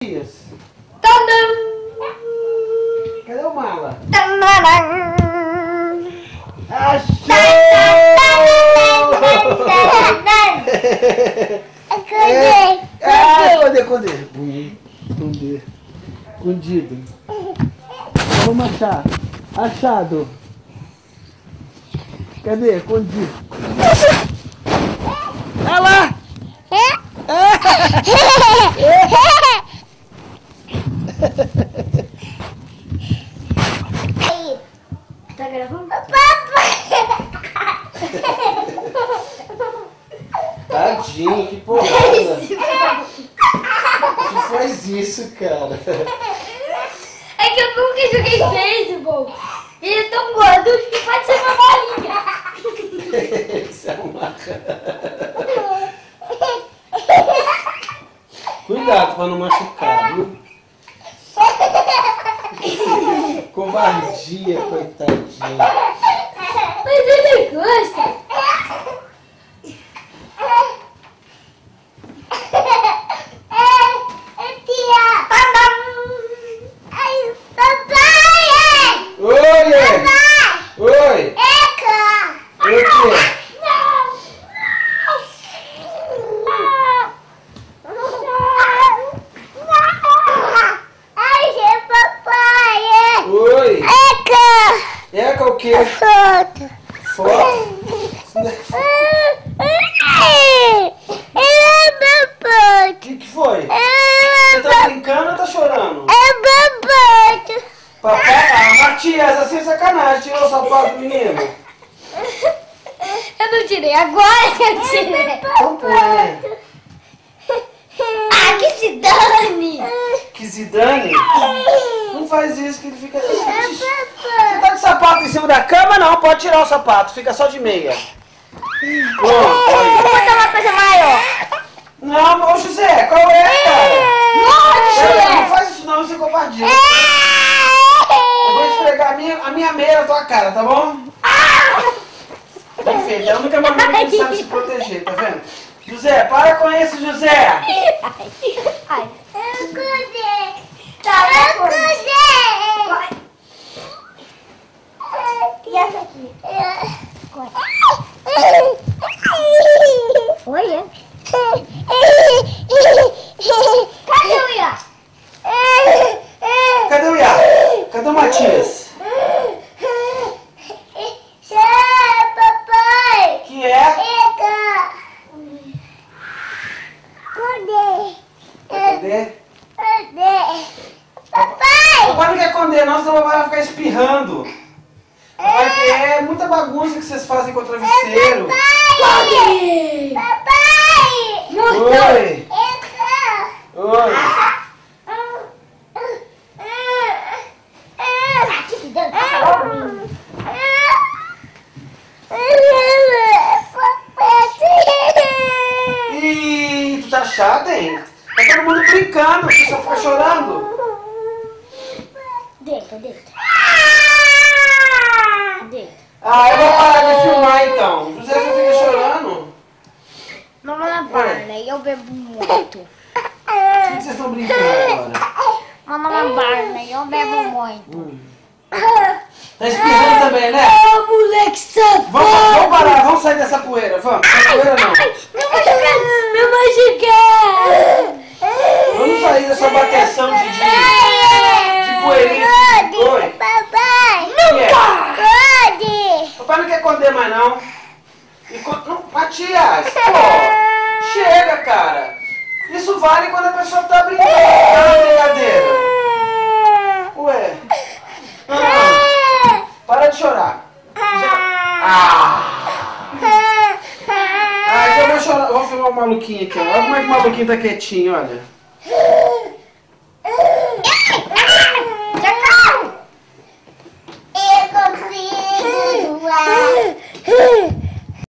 Cadê o Mala? Achou! Escondido. Vamos achar. Achado. Cadê? Escondido. Olha lá! Tá gravando? Tadinho, que porra! Que faz isso, cara? É que eu nunca joguei beisebol. Ele é tão gordo que pode ser uma bolinha. Isso é uma... Cuidado pra não machucar, viu? Covardia, coitadinho. Mas ele gosta. Oi! Oi! O quê? Oi! Eca o quê? Foto? O que foi? Você tá brincando ou tá chorando? Papai, Matias, assim é sacanagem. Tirou o sapato do menino. Eu não tirei, agora que eu tirei. Então põe. Ah, que se dane! Que Zidane? Não faz isso que ele fica... Você tá de sapato em cima da cama? Não, pode tirar o sapato. Fica só de meia. Pronto, Vou botar uma coisa maior. não, ô José, qual é, cara? Não Não, faz isso não, isso é covardia. Eu vou esfregar a minha meia na tua cara, tá bom? Bem feito, é a única maneira que ele sabe se proteger, tá vendo? José, para com isso, José! Ai. Tá, vai. E essa aqui? Olha. Cadê o Iá? Cadê o Iá? Cadê o Matias? Que é? Cadê? Papai não quer esconder não, senão o papai vai ficar espirrando. Vai ver, é muita bagunça que vocês fazem com o travesseiro. Oi! Oi! Ih, tu tá chato, hein? Tá todo mundo brincando, você só fica chorando. Deita. Ah, eu vou parar de filmar então. José só fica chorando. Mamãe Barney, eu bebo muito. O que vocês estão brincando agora? Mamãe Barney, eu bebo muito. Tá espirrando também, né? Ah, moleque safado! Vamos parar, vamos sair dessa poeira, vamos. Essa poeira não. Me machucar! Vamos sair dessa bateção de poeirinha. Oi. Papai não quer esconder mais não. Não, Matias, pô, chega, cara. Isso vale quando a pessoa tá brincando, tá na brincadeira. Ué. Não, para de chorar. Então eu vou chorar. Vou filmar o maluquinho aqui, ó. Olha como é que o maluquinho tá quietinho, olha.